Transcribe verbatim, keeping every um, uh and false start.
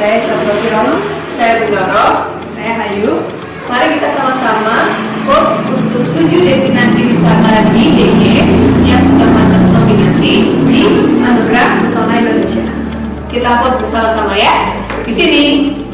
Saya Cokro Kirono. Saya Bintoro. Saya Hayu. Mari kita sama-sama vote untuk tujuh destinasi wisata di D G yang sudah masuk nominasi di Anugerah Pesona Indonesia. Kita vote bersama-sama ya. Di sini.